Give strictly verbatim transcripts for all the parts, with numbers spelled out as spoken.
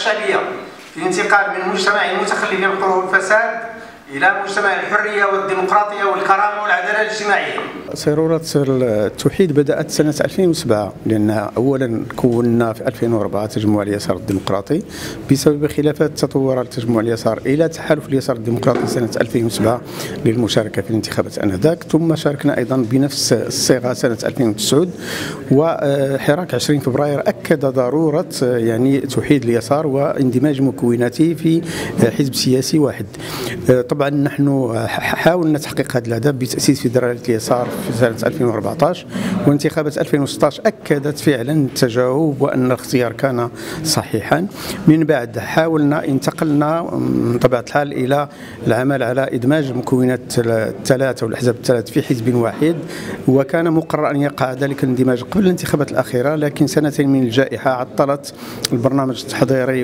الشعبية في الانتقال من مجتمع المتخلف ينقره الفساد إلى مجتمع الحرية والديمقراطية والكرامة والعدالة الاجتماعية. صيرورة التوحيد بدأت سنة ألفين وسبعة، لأن أولا كونا في ألفين وأربعة تجمع اليسار الديمقراطي بسبب خلافات تطور تجمع اليسار إلى تحالف اليسار الديمقراطي سنة ألفين وسبعة للمشاركة في الانتخابات آنذاك، ثم شاركنا أيضا بنفس الصيغة سنة ألفين وتسعة، وحراك عشرين فبراير أكد ضرورة يعني توحيد اليسار واندماج مكوناته في حزب سياسي واحد. طبعا نحن حاولنا تحقيق هذا الهدف بتأسيس فيدرالية اليسار في سنة ألفين وأربعة عشر، وانتخابات ألفين وستة عشر أكدت فعلا التجاوب وأن الاختيار كان صحيحا. من بعد حاولنا انتقلنا من طبيعة الحال إلى العمل على إدماج المكونات الثلاثة والأحزاب الثلاث في حزب واحد، وكان مقرر أن يقع ذلك الاندماج قبل الانتخابات الأخيرة، لكن سنتين من الجائحة عطلت البرنامج التحضيري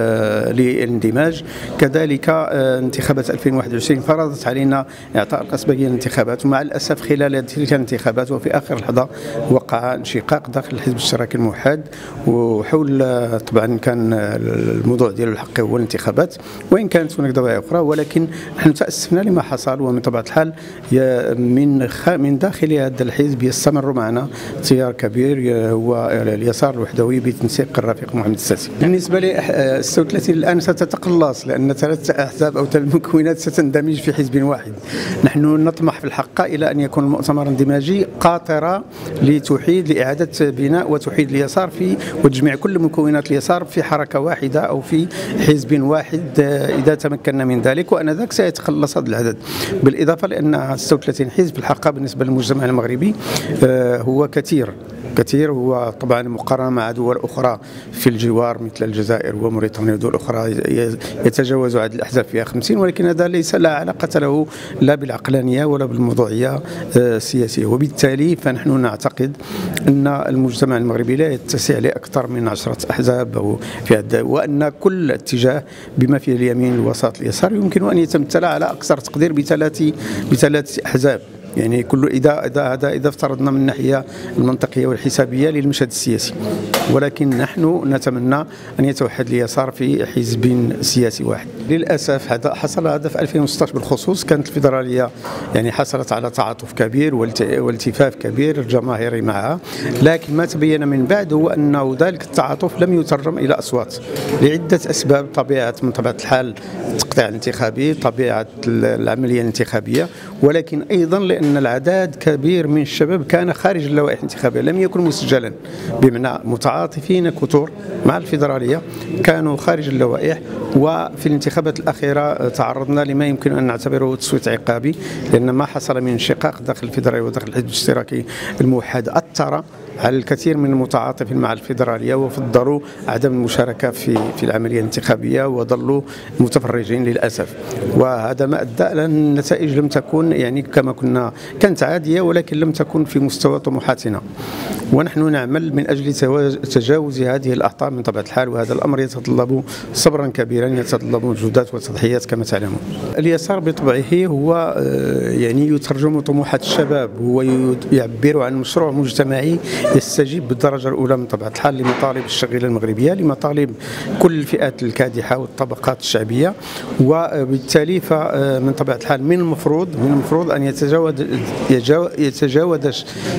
للاندماج. كذلك انتخابات ألفين وواحد وعشرين فرضت علينا إعطاء القسبقية للانتخابات، ومع الأسف خلال تلك الانتخابات وفي آخر لحظة وقع انشقاق داخل الحزب الاشتراكي الموحد، وحول طبعا كان الموضوع ديال الحق هو الانتخابات، وإن كانت هناك دواعي أخرى، ولكن نحن تأسفنا لما حصل. ومن طبيعة الحال من من داخل هذا الحزب يستمر معنا تيار كبير هو اليسار الوحدوي بتنسيق الرفيق محمد الساسي. بالنسبة لي ستة وثلاثين الآن ستتقلص، لأن ثلاث أحزاب أو ثلاث مكونات ستندمج في حزب واحد. نحن نطمح في الحق إلى أن يكون المؤتمر اندماجي قاطرة لتوحيد لإعادة بناء وتوحيد اليسار في وتجميع كل مكونات اليسار في حركة واحدة أو في حزب واحد إذا تمكنا من ذلك، وأنذاك سيتقلص هذا العدد. بالإضافة لأن ستة وثلاثين حزب في الحقيقة بالنسبة للمجتمع المغربي هو كثير كثير، هو طبعا مقارنة مع دول أخرى في الجوار مثل الجزائر وموريتانيا ودول أخرى يتجاوز عدد الأحزاب فيها خمسين، ولكن هذا ليس لا علاقة له لا بالعقلانية ولا بالموضوعية السياسية. وبالتالي فنحن نعتقد أن المجتمع المغربي لا يتسع لأكثر من عشرة أحزاب أو في هذا، وأن كل اتجاه بما فيه اليمين الوسط اليسار يمكن أن يتمثل على أكثر تقدير بثلاث بثلاث أحزاب. يعني كل إذا إذا هذا إذا افترضنا من الناحية المنطقية والحسابية للمشهد السياسي، ولكن نحن نتمنى أن يتوحد اليسار في حزب سياسي واحد. للأسف هذا حصل هذا في ألفين وستة عشر بالخصوص، كانت الفيدرالية يعني حصلت على تعاطف كبير والتفاف كبير الجماهيري معها، لكن ما تبين من بعد هو أنه ذلك التعاطف لم يترجم إلى أصوات لعدة أسباب. طبيعة من طبيعة الحال التقطيع الانتخابي، طبيعة العملية الانتخابية، ولكن أيضا لأن أن العدد كبير من الشباب كان خارج اللوائح الانتخابية لم يكن مسجلا، بمعنى متعاطفين كثر مع الفيدرالية كانوا خارج اللوائح. وفي الانتخابات الأخيرة تعرضنا لما يمكن أن نعتبره تصويت عقابي، لأن ما حصل من انشقاق داخل الفيدرالية وداخل الحزب الاشتراكي الموحد أثر على الكثير من المتعاطفين مع الفيدرالية وفضلوا عدم المشاركة في في العملية الانتخابية وظلوا متفرجين للأسف. وهذا ما أدى إلى أن النتائج لم تكن يعني كما كنا، كانت عادية ولكن لم تكن في مستوى طموحاتنا. ونحن نعمل من أجل تجاوز هذه الأخطاء من طبيعة الحال، وهذا الأمر يتطلب صبرا كبيرا، يتطلب مجهودات وتضحيات كما تعلمون. اليسار بطبعه هو يعني يترجم طموحات الشباب، هو يعبر عن مشروع مجتمعي يستجيب بالدرجة الأولى من طبيعة الحال لمطالب الشغيلة المغربية، لمطالب كل الفئات الكادحة والطبقات الشعبية. وبالتالي فمن طبيعة الحال من المفروض من المفروض أن يتجاوز يتجاوز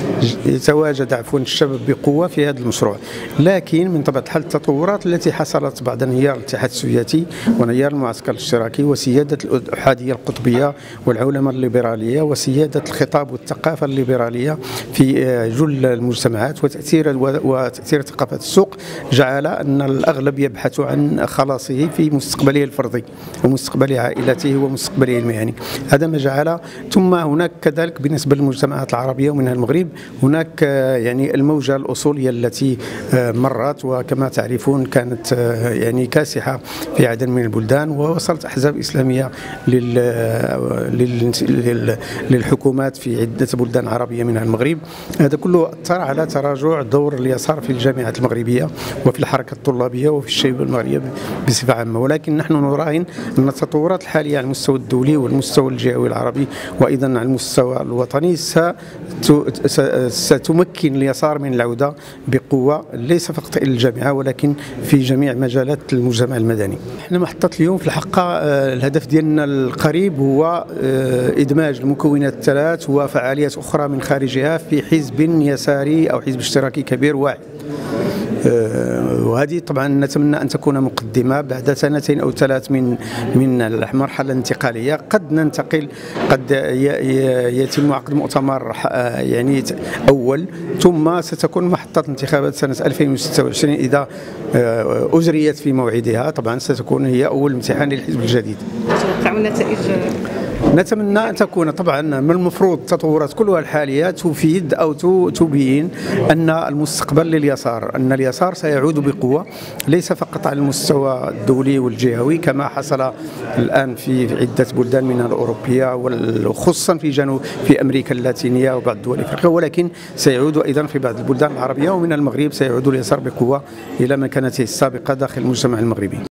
يتواجد عفوا الشباب بقوة في هذا المشروع. لكن من طبيعة الحال التطورات التي حصلت بعد انهيار الاتحاد السوفيتي وانهيار المعسكر الاشتراكي وسيادة الأحادية القطبية والعولمة الليبرالية وسيادة الخطاب والثقافة الليبرالية في جل المجتمعات وتأثير وتأثير ثقافة السوق جعل أن الأغلب يبحث عن خلاصه في مستقبله الفردي ومستقبل عائلته ومستقبله المهني. هذا ما جعل. ثم هناك كذلك بالنسبة للمجتمعات العربية ومنها المغرب هناك يعني الموجة الأصولية التي مرت، وكما تعرفون كانت يعني كاسحة في عدد من البلدان، ووصلت أحزاب إسلامية للحكومات في عدة بلدان عربية منها المغرب. هذا كله أثر على تراجع دور اليسار في الجامعات المغربية وفي الحركة الطلابية وفي الشيب المغربي بصفة عامة. ولكن نحن نراهن أن التطورات الحالية على المستوى الدولي والمستوى الجهوي العربي وأيضا على المستوى المستوى الوطني ستمكن اليسار من العودة بقوة ليس فقط إلى الجامعة ولكن في جميع مجالات المجتمع المدني. احنا محطة اليوم في الحقيقة الهدف ديالنا القريب هو إدماج المكونات الثلاث وفعاليات أخرى من خارجها في حزب يساري أو حزب اشتراكي كبير واعد. وهذه طبعا نتمنى ان تكون مقدمه بعد سنتين او ثلاث من من المرحله الانتقاليه. قد ننتقل، قد يتم عقد مؤتمر يعني اول، ثم ستكون محطه انتخابات سنه ألفين وستة وعشرين اذا اجريت في موعدها. طبعا ستكون هي اول امتحان للحزب الجديد. تتوقعوا النتائج؟ نتمنى أن تكون طبعا من المفروض التطورات كلها الحالية تفيد أو تبين أن المستقبل لليسار، أن اليسار سيعود بقوة ليس فقط على المستوى الدولي والجهوي كما حصل الآن في عدة بلدان منها الأوروبية وخصوصا في جنوب في أمريكا اللاتينية وبعض دول أفريقيا، ولكن سيعود أيضا في بعض البلدان العربية ومن المغرب سيعود اليسار بقوة إلى مكانته السابقة داخل المجتمع المغربي.